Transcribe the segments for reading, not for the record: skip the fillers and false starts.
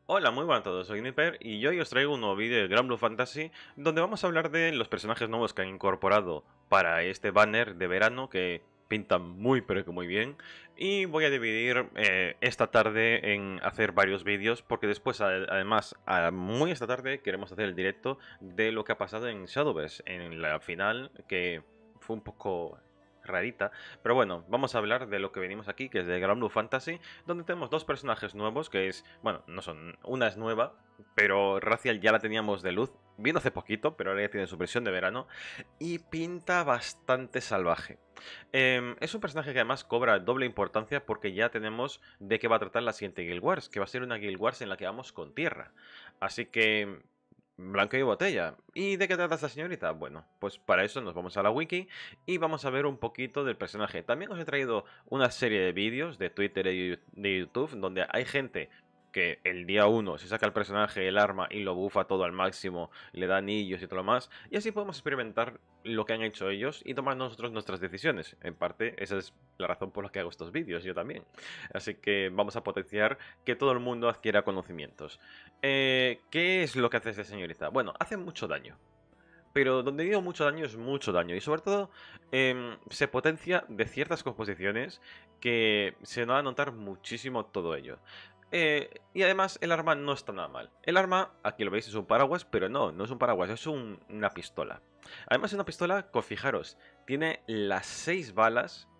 Hola, muy buenas a todos, soy Nipper y hoy os traigo un nuevo vídeo de Gran Blue Fantasy donde vamos a hablar de los personajes nuevos que han incorporado para este banner de verano que pintan muy pero que muy bien, y voy a dividir esta tarde en hacer varios vídeos porque después además muy esta tarde queremos hacer el directo de lo que ha pasado en Shadowverse en la final, que fue un poco rarita, pero bueno, vamos a hablar de lo que venimos aquí, que es de Gran Blue Fantasy, donde tenemos dos personajes nuevos, que es, bueno, no son, una es nueva, pero Raziel ya la teníamos de luz, vino hace poquito, pero ahora ya tiene su versión de verano, y pinta bastante salvaje. Es un personaje que además cobra doble importancia porque ya tenemos de qué va a tratar la siguiente Guild Wars, que va a ser una Guild Wars en la que vamos con tierra. Así que blanco y botella. ¿Y de qué trata esta señorita? Bueno, pues para eso nos vamos a la wiki y vamos a ver un poquito del personaje. También os he traído una serie de vídeos de Twitter y de YouTube donde hay gente que el día uno se saca el personaje, el arma y lo bufa todo al máximo, le da anillos y todo lo más, y así podemos experimentar lo que han hecho ellos y tomar nosotros nuestras decisiones. En parte, esa es la razón por la que hago estos vídeos, yo también. Así que vamos a potenciar que todo el mundo adquiera conocimientos. ¿Qué es lo que hace esta señorita? Bueno, hace mucho daño. Pero donde digo mucho daño es mucho daño. Y sobre todo se potencia de ciertas composiciones que se va a notar muchísimo todo ello. Y además el arma no está nada mal. El arma, aquí lo veis, es un paraguas, pero no es un paraguas, es una pistola. Además es una pistola que, fijaros, tiene las 6 balas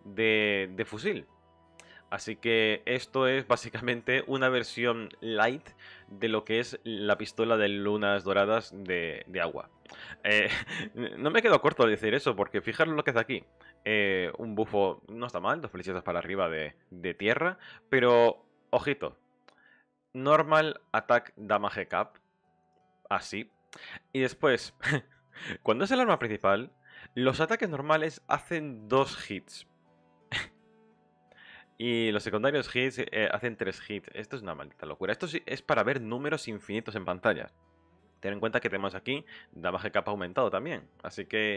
de fusil. Así que esto es básicamente una versión light de lo que es la pistola de lunas doradas de agua. Eh, no me quedo corto al decir eso, porque fijaros lo que hace aquí. Un bufo no está mal, dos flechitas para arriba de tierra, pero ojito, normal attack damage cap, así. Y después, cuando es el arma principal, los ataques normales hacen 2 hits. Y los secundarios hits hacen 3 hits. Esto es una maldita locura. Esto sí es para ver números infinitos en pantalla. Ten en cuenta que tenemos aquí damage capa aumentado también. Así que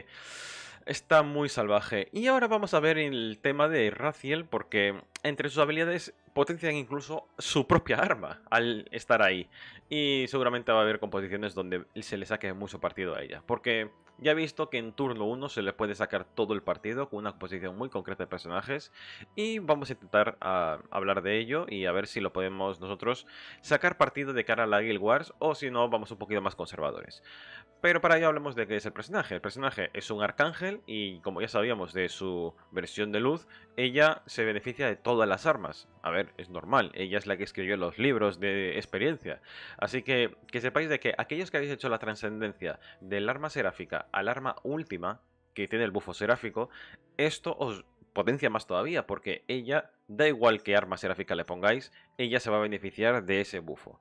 está muy salvaje. Y ahora vamos a ver el tema de Raziel, porque entre sus habilidades potencian incluso su propia arma al estar ahí. Y seguramente va a haber composiciones donde se le saque mucho partido a ella. Porque ya he visto que en turno 1 se le puede sacar todo el partido con una composición muy concreta de personajes. Y vamos a intentar hablar de ello y a ver si lo podemos nosotros sacar partido de cara a la Guild Wars, o si no, vamos un poquito más conservadores. Pero para ello hablemos de qué es el personaje. El personaje es un arcángel y, como ya sabíamos de su versión de luz, ella se beneficia de todas las armas. A ver, es normal, ella es la que escribió los libros de experiencia. Así que sepáis de que aquellos que habéis hecho la trascendencia del arma seráfica al arma última, que tiene el bufo seráfico, esto os potencia más todavía, porque ella, da igual qué arma seráfica le pongáis, ella se va a beneficiar de ese bufo.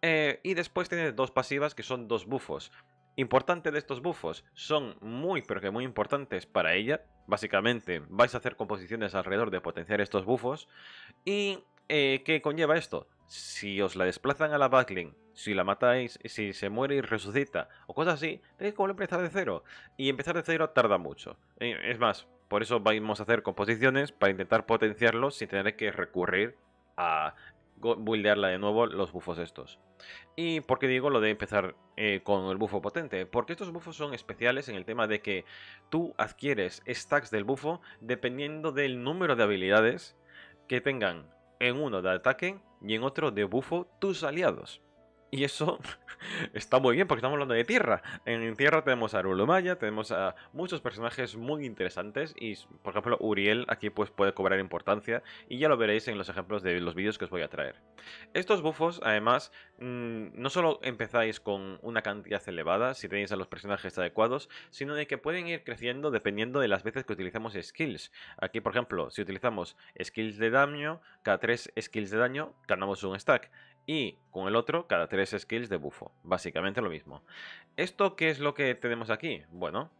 Y después tiene dos pasivas que son dos bufos. Importante de estos bufos, son muy pero que muy importantes para ella. Básicamente vais a hacer composiciones alrededor de potenciar estos bufos. ¿Y qué conlleva esto? Si os la desplazan a la backlink, si la matáis, si se muere y resucita o cosas así, tenéis que volver a empezar de cero. Y empezar de cero tarda mucho. Es más, por eso vamos a hacer composiciones para intentar potenciarlos sin tener que recurrir a buildearla de nuevo los bufos estos. ¿Y por qué digo lo de empezar con el bufo potente? Porque estos bufos son especiales en el tema de que tú adquieres stacks del bufo dependiendo del número de habilidades que tengan en uno de ataque y en otro de bufo tus aliados. Y eso está muy bien porque estamos hablando de tierra. En tierra tenemos a Arulumaya, tenemos a muchos personajes muy interesantes y, por ejemplo, Uriel aquí pues puede cobrar importancia y ya lo veréis en los ejemplos de los vídeos que os voy a traer. Estos bufos, además, no solo empezáis con una cantidad elevada si tenéis a los personajes adecuados, sino de que pueden ir creciendo dependiendo de las veces que utilicemos skills. Aquí, por ejemplo, si utilizamos skills de daño, cada 3 skills de daño ganamos un stack. Y con el otro, cada 3 skills de bufo. Básicamente lo mismo. ¿Esto qué es lo que tenemos aquí? Bueno,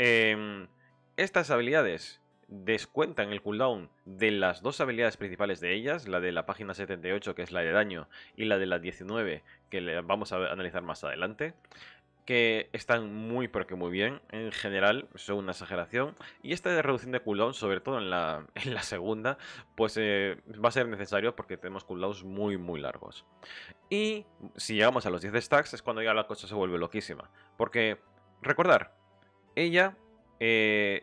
em, estas habilidades descuentan el cooldown de las dos habilidades principales de ellas, la de la página 78, que es la de daño, y la de la 19, que le vamos a analizar más adelante. que están muy pero que muy bien. En general, son una exageración. Y esta de reducción de cooldown, sobre todo en la, en la segunda, pues va a ser necesario porque tenemos cooldowns muy muy largos. Y si llegamos a los 10 stacks es cuando ya la cosa se vuelve loquísima. Porque, recordar, ella eh,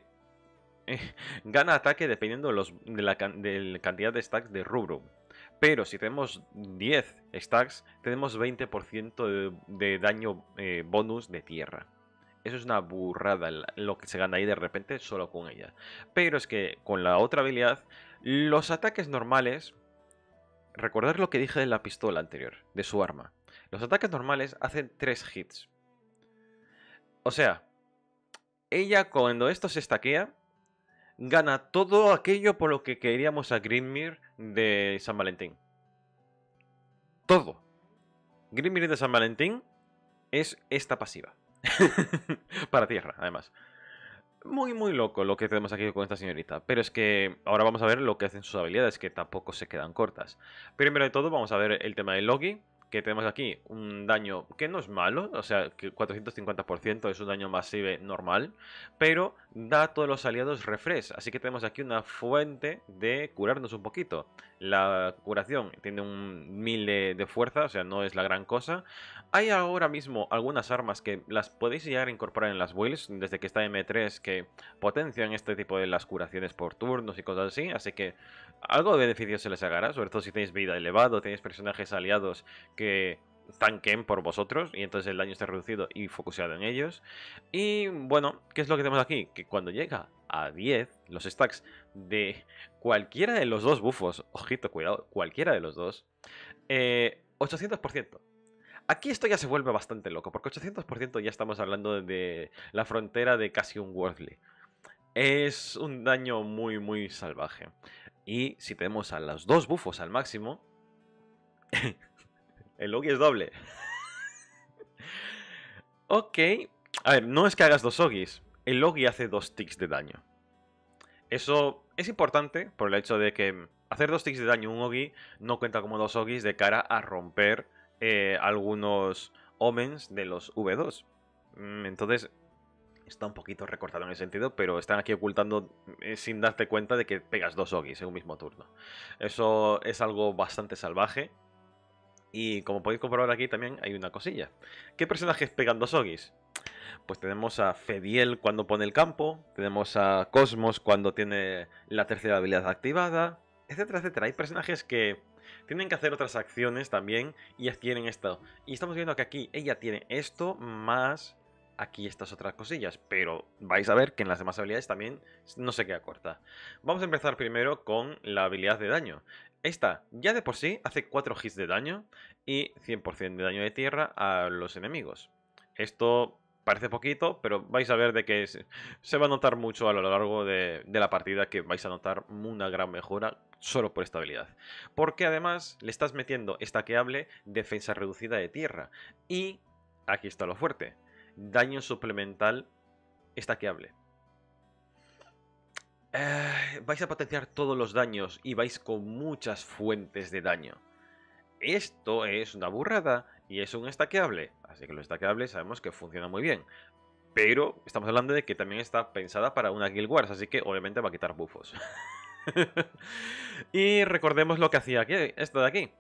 gana ataque dependiendo de de la cantidad de stacks de Rubrum. Pero si tenemos 10 stacks, tenemos 20% de daño bonus de tierra. Eso es una burrada lo que se gana ahí de repente solo con ella. Pero es que con la otra habilidad, los ataques normales... Recordad lo que dije de la pistola anterior, de su arma. Los ataques normales hacen 3 hits. O sea, ella cuando esto se estaquea, gana todo aquello por lo que queríamos a Grimmir de San Valentín. Todo. Grimmir de San Valentín es esta pasiva. Para tierra, además. Muy, muy loco lo que tenemos aquí con esta señorita. Pero es que ahora vamos a ver lo que hacen sus habilidades, que tampoco se quedan cortas. Primero de todo, vamos a ver el tema del Logi, que tenemos aquí un daño que no es malo, o sea, que 450% es un daño masivo normal, pero da a todos los aliados refresh. Así que tenemos aquí una fuente de curarnos un poquito. La curación tiene un 1000 de fuerza, o sea, no es la gran cosa. Hay ahora mismo algunas armas que las podéis llegar a incorporar en las builds, desde que está M3, que potencian este tipo de las curaciones por turnos y cosas así que algo de beneficio se les agarra, sobre todo si tenéis vida elevado, tenéis personajes aliados que tanquen por vosotros y entonces el daño está reducido y focusado en ellos. Y bueno, ¿qué es lo que tenemos aquí? Que cuando llega a 10, los stacks de cualquiera de los dos bufos, ojito, cuidado, cualquiera de los dos, 800%. Aquí esto ya se vuelve bastante loco, porque 800% ya estamos hablando de la frontera de casi un Worldly. Es un daño muy, muy salvaje. Y si tenemos a los dos bufos al máximo, el Ogi es doble. Ok. A ver, no es que hagas dos Ogis. El Ogi hace 2 ticks de daño. Eso es importante por el hecho de que hacer 2 ticks de daño un Ogi no cuenta como 2 Ogis de cara a romper algunos omens de los V2. Entonces, está un poquito recortado en ese sentido, pero están aquí ocultando sin darte cuenta de que pegas 2 Ogis en un mismo turno. Eso es algo bastante salvaje. Y como podéis comprobar aquí también hay una cosilla. ¿Qué personajes pegan 2 Ogis? Pues tenemos a Fediel cuando pone el campo, tenemos a Cosmos cuando tiene la tercera habilidad activada, etcétera, etcétera. Hay personajes que tienen que hacer otras acciones también y adquieren esto. Y estamos viendo que aquí ella tiene esto más aquí estas otras cosillas, pero vais a ver que en las demás habilidades también no se queda corta. Vamos a empezar primero con la habilidad de daño. Esta ya de por sí hace 4 hits de daño y 100% de daño de tierra a los enemigos. Esto parece poquito, pero vais a ver de que se va a notar mucho a lo largo de la partida, que vais a notar una gran mejora solo por esta habilidad. Porque además le estás metiendo estaqueable defensa reducida de tierra. Y aquí está lo fuerte. Daño suplemental estaqueable. Vais a potenciar todos los daños y vais con muchas fuentes de daño. Esto es una burrada y es un estaqueable. Así que los estaqueables sabemos que funciona muy bien. Pero estamos hablando de que también está pensada para una Guild Wars, así que obviamente va a quitar buffos. Y recordemos lo que hacía aquí, esto de aquí.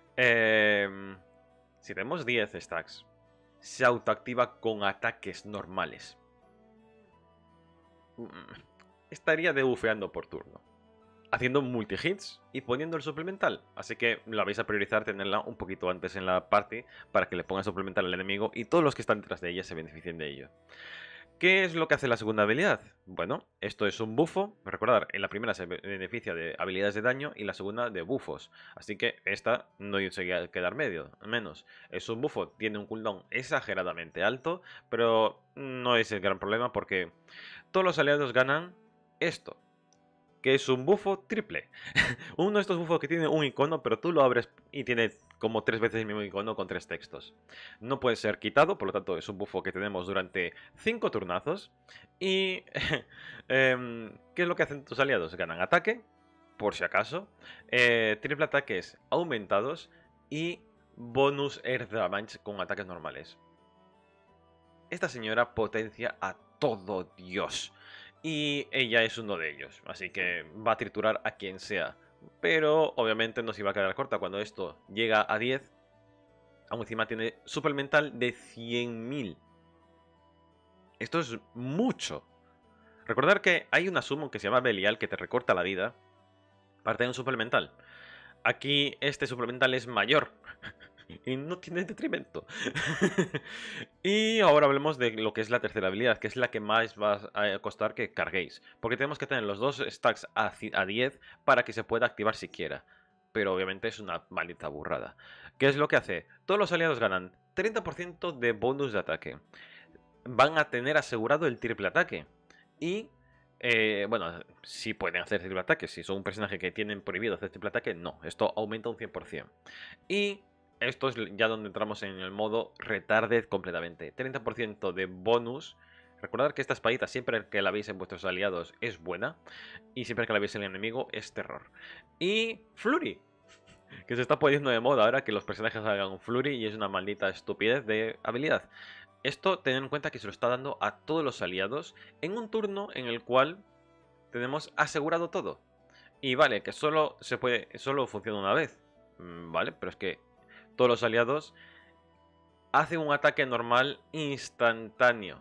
Si tenemos 10 stacks, se autoactiva con ataques normales. Estaría debufeando por turno, haciendo multi-hits y poniendo el suplemental. Así que la vais a priorizar tenerla un poquito antes en la party para que le ponga suplemental al enemigo y todos los que están detrás de ella se beneficien de ello. ¿Qué es lo que hace la segunda habilidad? Bueno, esto es un bufo. Recordad, en la primera se beneficia de habilidades de daño y la segunda de bufos. Así que esta no se va a quedar menos. Es un bufo, tiene un cooldown exageradamente alto, pero no es el gran problema porque todos los aliados ganan esto, que es un bufo triple. Uno de estos bufos que tiene un icono, pero tú lo abres y tiene como 3 veces el mismo icono con 3 textos. No puede ser quitado, por lo tanto es un bufo que tenemos durante 5 turnazos. Y ¿qué es lo que hacen tus aliados? Ganan ataque, por si acaso, triple ataques aumentados y bonus air damage con ataques normales. esta señora potencia a todo Dios. Y ella es uno de ellos, así que va a triturar a quien sea. Pero obviamente no se va a quedar corta. Cuando esto llega a 10, aún encima tiene suplemental de 100.000. Esto es mucho. Recordar que hay una summon que se llama Belial que te recorta la vida para tener un suplemental. Aquí este suplemental es mayor y no tiene detrimento. Y ahora hablemos de lo que es la tercera habilidad, que es la que más va a costar que carguéis. Porque tenemos que tener los dos stacks a 10 para que se pueda activar siquiera. Pero obviamente es una maldita burrada. ¿Qué es lo que hace? Todos los aliados ganan 30% de bonus de ataque. Van a tener asegurado el triple ataque. Y bueno, sí pueden hacer triple ataque. Si son un personaje que tienen prohibido hacer triple ataque, no. Esto aumenta un 100%. Y esto es ya donde entramos en el modo retarded completamente. 30% de bonus. Recordad que esta espadita, siempre que la veis en vuestros aliados, es buena. Y siempre que la veis en el enemigo, es terror. Y Flurry, que se está poniendo de moda ahora que los personajes hagan un Flurry y es una maldita estupidez de habilidad. Esto, tened en cuenta que se lo está dando a todos los aliados en un turno en el cual tenemos asegurado todo. Y vale, que solo funciona una vez. Vale, pero es que todos los aliados hacen un ataque normal instantáneo.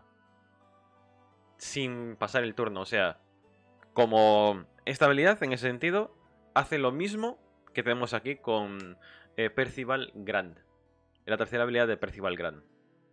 Sin pasar el turno. O sea, como esta habilidad en ese sentido hace lo mismo que tenemos aquí con Percival Grand. La tercera habilidad de Percival Grand.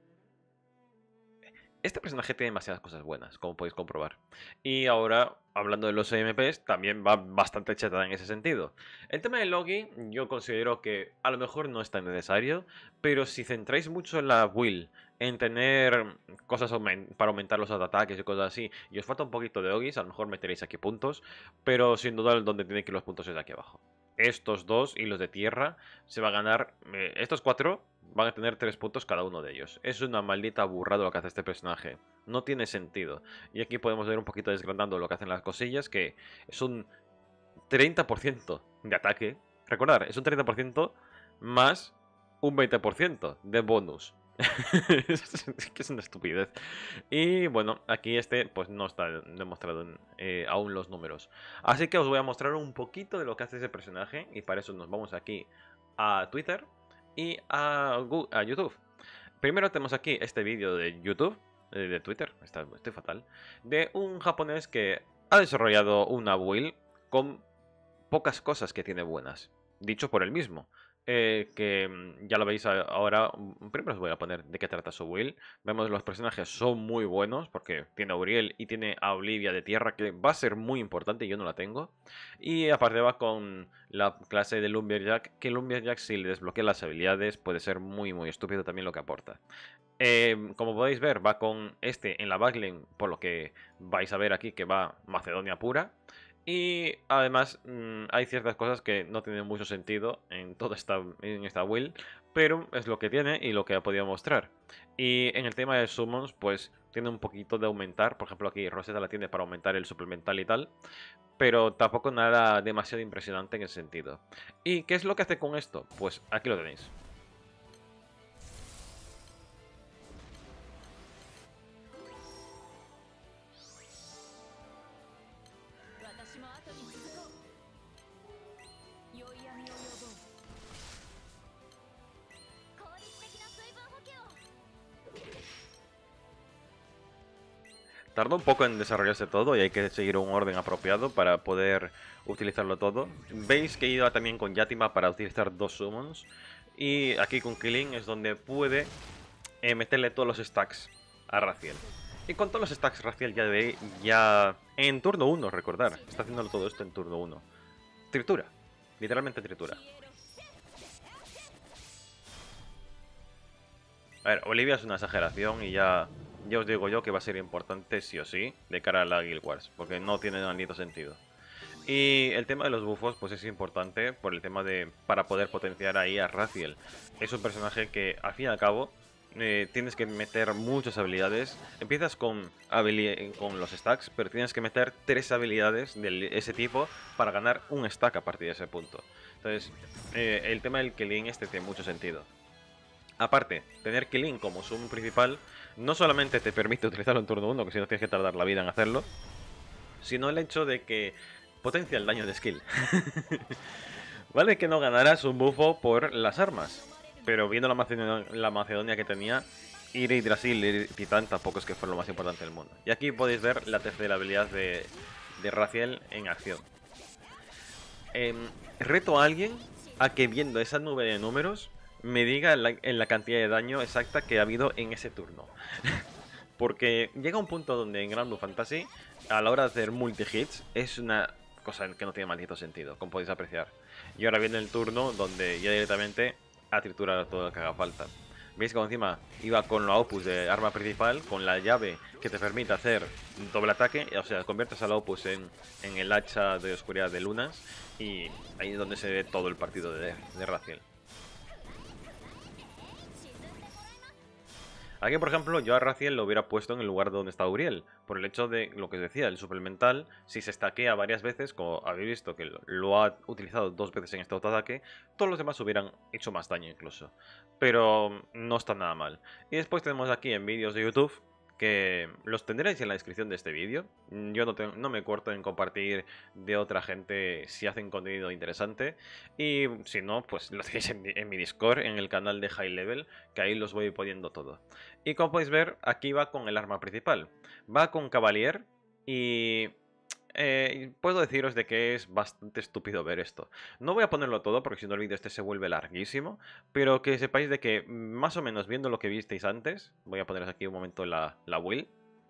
Este personaje tiene demasiadas cosas buenas, como podéis comprobar. Y ahora, hablando de los EMPs, también va bastante chetada en ese sentido. El tema del Logi, yo considero que a lo mejor no es tan necesario, pero si centráis mucho en la build, en tener cosas para aumentar los ataques y cosas así, y os falta un poquito de Ogis, a lo mejor meteréis aquí puntos, pero sin duda donde tienen que ir los puntos es de aquí abajo. Estos dos y los de tierra se va a ganar, estos cuatro van a tener 3 puntos cada uno de ellos. Es una maldita burrada lo que hace este personaje. No tiene sentido. Y aquí podemos ver un poquito desgranando lo que hacen las cosillas, que es un 30% de ataque. Recordad, es un 30% más un 20% de bonus. Que es una estupidez. Y bueno, aquí pues no está demostrado aún los números. Así que os voy a mostrar un poquito de lo que hace ese personaje. Y para eso nos vamos aquí a Twitter y a YouTube. Primero tenemos aquí este vídeo de YouTube, de Twitter, estoy fatal, de un japonés que ha desarrollado una build con pocas cosas que tiene buenas, dicho por él mismo. Ya lo veis ahora. Primero os voy a poner de qué trata su build. Vemos los personajes son muy buenos porque tiene a Uriel y tiene a Olivia de tierra, que va a ser muy importante, yo no la tengo. Y aparte va con la clase de Lumberjack, que Lumberjack, si le desbloquea las habilidades, puede ser muy muy estúpido también lo que aporta. Como podéis ver, va con este en la backlane, por lo que vais a ver aquí que va Macedonia pura. Y además hay ciertas cosas que no tienen mucho sentido en toda esta build, pero es lo que tiene y lo que ha podido mostrar. Y en el tema de summons, pues tiene un poquito de aumentar. Por ejemplo, aquí Rosetta la tiene para aumentar el suplemental y tal, pero tampoco nada demasiado impresionante en ese sentido. ¿Y qué es lo que hace con esto? Pues aquí lo tenéis. Tarda un poco en desarrollarse todo y hay que seguir un orden apropiado para poder utilizarlo todo. Veis que iba también con Yatima para utilizar 2 summons. Y aquí con Killing es donde puede meterle todos los stacks a Raziel. Y con todos los stacks Raziel ya en turno 1, recordar. Está haciéndolo todo esto en turno 1. Tritura. Literalmente tritura. A ver, Olivia es una exageración y ya os digo yo que va a ser importante sí o sí de cara a la Guild Wars, porque no tiene maldito sentido. Y el tema de los buffos pues es importante por el tema de para poder potenciar ahí a Raziel. Es un personaje que al fin y al cabo tienes que meter muchas habilidades. Empiezas con los stacks, pero tienes que meter 3 habilidades de ese tipo para ganar un stack a partir de ese punto. Entonces, el tema del Killing este tiene mucho sentido. Aparte, tener Killing como summon principal no solamente te permite utilizarlo en turno 1, que si no tienes que tardar la vida en hacerlo, sino el hecho de que potencia el daño de skill. Vale que no ganarás un bufo por las armas, pero viendo la Macedonia que tenía, ir Yggdrasil y Titán tampoco es que fuera lo más importante del mundo. Y aquí podéis ver la tercera habilidad de Raziel en acción. Reto a alguien a que viendo esa nube de números me diga en la cantidad de daño exacta que ha habido en ese turno. Porque llega un punto donde en Grand Blue Fantasy, a la hora de hacer multi-hits, es una cosa que no tiene maldito sentido, como podéis apreciar. Y ahora viene el turno donde ya directamente a triturar todo lo que haga falta. ¿Veis como encima iba con la Opus de arma principal, con la llave que te permite hacer doble ataque? O sea, conviertes a la Opus en el hacha de oscuridad de lunas, y ahí es donde se ve todo el partido de Raziel. Aquí, por ejemplo, yo a Raziel lo hubiera puesto en el lugar donde está Uriel, por el hecho de lo que os decía, el suplemental, si se estaquea varias veces, como habéis visto que lo ha utilizado 2 veces en este autoataque, todos los demás hubieran hecho más daño incluso. Pero no está nada mal. Y después tenemos aquí en vídeos de YouTube, que los tendréis en la descripción de este vídeo. Yo no me corto en compartir de otra gente si hacen contenido interesante. Y si no, pues lo tenéis en mi Discord, en el canal de High Level, que ahí los voy poniendo todo. Y como podéis ver, aquí va con el arma principal. Va con Cavalier y puedo deciros de que es bastante estúpido ver esto. No voy a ponerlo todo porque si no el vídeo este se vuelve larguísimo, pero que sepáis de que más o menos viendo lo que visteis antes, voy a poneros aquí un momento la build.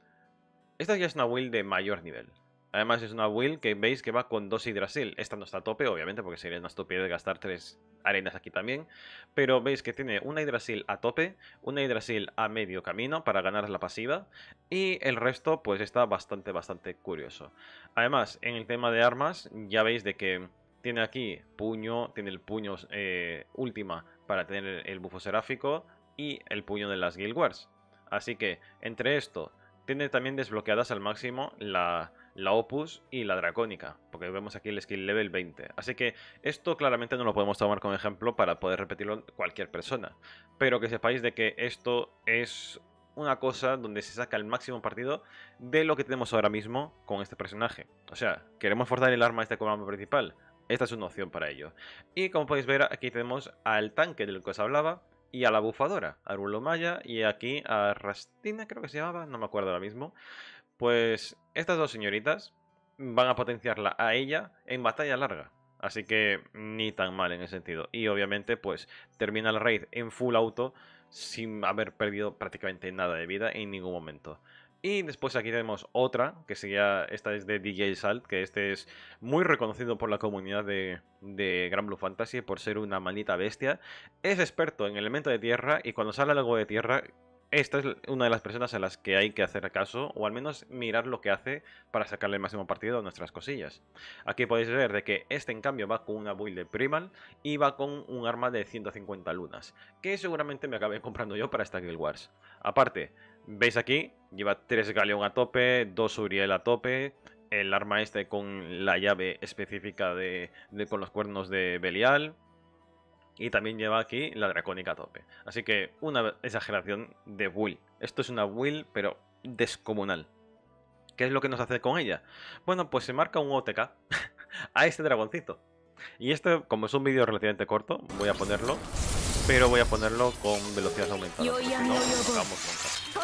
Esta ya es una build de mayor nivel. Además es una build que veis que va con 2 Yggdrasil. Esta no está a tope, obviamente, porque sería una estupidez gastar 3 arenas aquí también. Pero veis que tiene una Yggdrasil a tope, una Yggdrasil a medio camino para ganar la pasiva. Y el resto pues está bastante curioso. Además, en el tema de armas, ya veis de que tiene aquí puño, tiene el puño última para tener el bufo seráfico y el puño de las Guild Wars. Así que entre esto tiene también desbloqueadas al máximo la Opus y la Dracónica, porque vemos aquí el skill level 20. Así que esto claramente no lo podemos tomar como ejemplo para poder repetirlo cualquier persona. Pero que sepáis de que esto es una cosa donde se saca el máximo partido de lo que tenemos ahora mismo con este personaje. O sea, queremos forzar el arma a este comando principal. Esta es una opción para ello. Y como podéis ver, aquí tenemos al tanque del que os hablaba, y a la bufadora, a Rulomaya, y aquí a Rastina, creo que se llamaba, no me acuerdo ahora mismo. Pues estas dos señoritas van a potenciarla a ella en batalla larga. Así que ni tan mal en ese sentido. Y obviamente pues termina el raid en full auto sin haber perdido prácticamente nada de vida en ningún momento. Y después aquí tenemos otra, que sería, esta es de DJ Salt, que este es muy reconocido por la comunidad de Grand Blue Fantasy por ser una maldita bestia. Es experto en elemento de tierra y cuando sale algo de tierra, esta es una de las personas a las que hay que hacer caso, o al menos mirar lo que hace para sacarle el máximo partido a nuestras cosillas. Aquí podéis ver de que este en cambio va con una build de Primal y va con un arma de 150 lunas, que seguramente me acabé comprando yo para esta Guild Wars. Aparte, veis aquí, lleva 3 Galeón a tope, 2 Uriel a tope, el arma este con la llave específica con los cuernos de Belial. Y también lleva aquí la dracónica a tope. Así que una exageración de build. Esto es una build, pero descomunal. ¿Qué es lo que nos hace con ella? Bueno, pues se marca un OTK a este dragoncito. Y este, como es un vídeo relativamente corto, voy a ponerlo. Pero voy a ponerlo con velocidad aumentada. Porque si no, vamos nunca.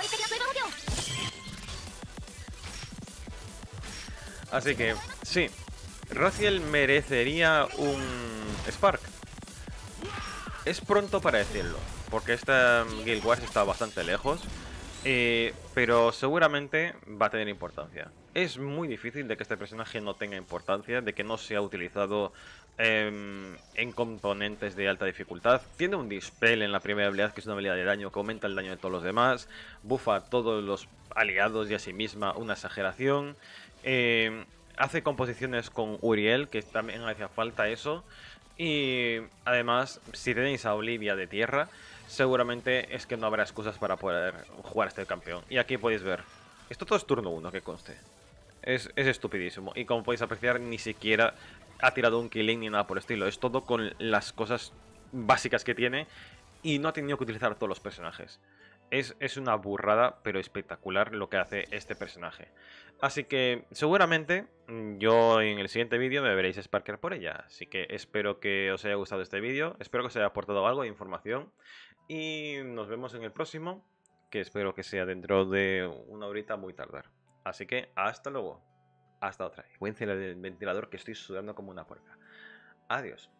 Así que, sí. Raziel merecería un Spark. Es pronto para decirlo, porque esta Guild Wars está bastante lejos, pero seguramente va a tener importancia. Es muy difícil de que este personaje no tenga importancia, de que no sea utilizado en componentes de alta dificultad. Tiene un Dispel en la primera habilidad, que es una habilidad de daño que aumenta el daño de todos los demás, bufa a todos los aliados y a sí misma, una exageración. Hace composiciones con Uriel, que también hacía falta eso. Y además, si tenéis a Olivia de tierra, seguramente es que no habrá excusas para poder jugar a este campeón. Y aquí podéis ver, esto todo es turno 1, que conste. Es estupidísimo. Y como podéis apreciar, ni siquiera ha tirado un killing ni nada por el estilo. Es todo con las cosas básicas que tiene y no ha tenido que utilizar todos los personajes. Es una burrada, pero espectacular lo que hace este personaje. Así que seguramente yo en el siguiente vídeo me veréis Sparker por ella. Así que espero que os haya gustado este vídeo, espero que os haya aportado algo de información y nos vemos en el próximo, que espero que sea dentro de una horita muy tardar. Así que hasta luego. Hasta otra. Voy a encender el ventilador que estoy sudando como una puerca. Adiós.